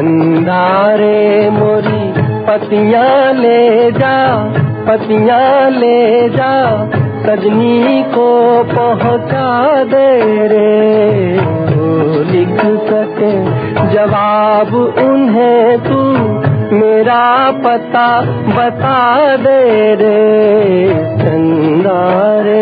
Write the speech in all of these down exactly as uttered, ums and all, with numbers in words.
चंदा रे मोरी पतियाँ ले जा, पतियाँ ले जा, सजनी को पहुँचा दे रे। तो लिख सके जवाब उन्हें तू, मेरा पता बता दे रे चंदा रे।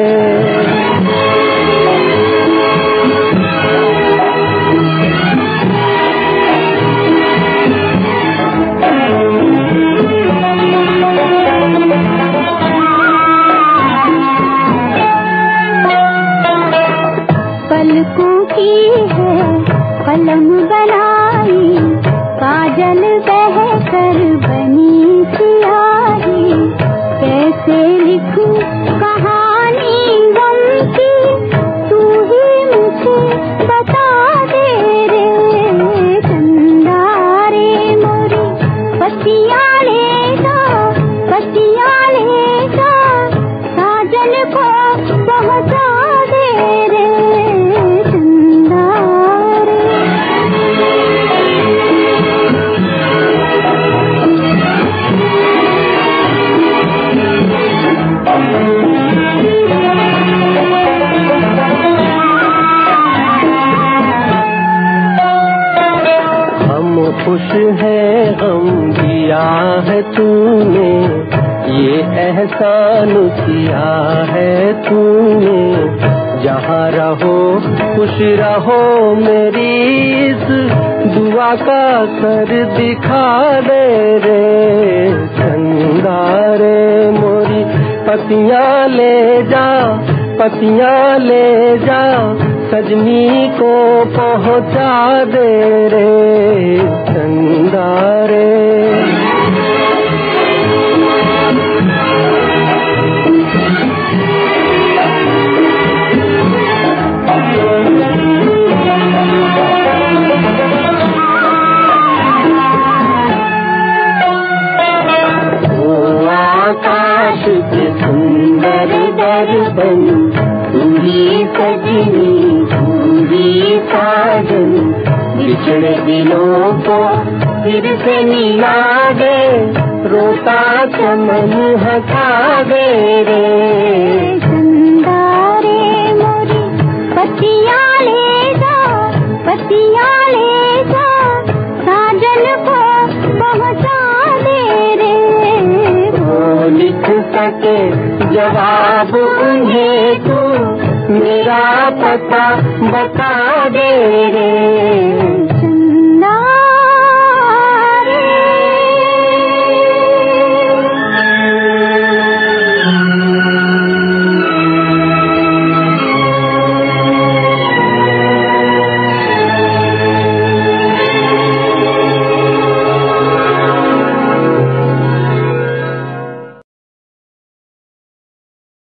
पलकों की है कलम बनाई, काजल बह कर बनी सियाही। कैसे लिखूं कहानी गम की, तू ही मुझे बता दे रे चंदा रे मोरी पतियाँ ले जा, पतियाँ ले जा, काजल को पहुँचा दे रे चंदा रे। खुश है गम दिया है तूने, ये एहसान किया है तूने। जहाँ रहो खुश रहो मेरी इस दुआ का सर दिखा दे रे चंदा रे मोरी पतियाँ ले जा, पतियाँ ले जा, सजनी को पहुँचा दे रे चंदा रे। ओ आकाश के सुंदर दर्पण, पूरी सजनी पूरी साजन, बिछड़े दिलों को फिर से मिला दे, रोता चमन हटा दे रे चंदा रे मोरी पतियाँ ले जा, पतियाँ ले जा, साजन को पहुँचा दे रे। वो लिख सके जवाब उन्हें तू, मेरा पता बता दे रे।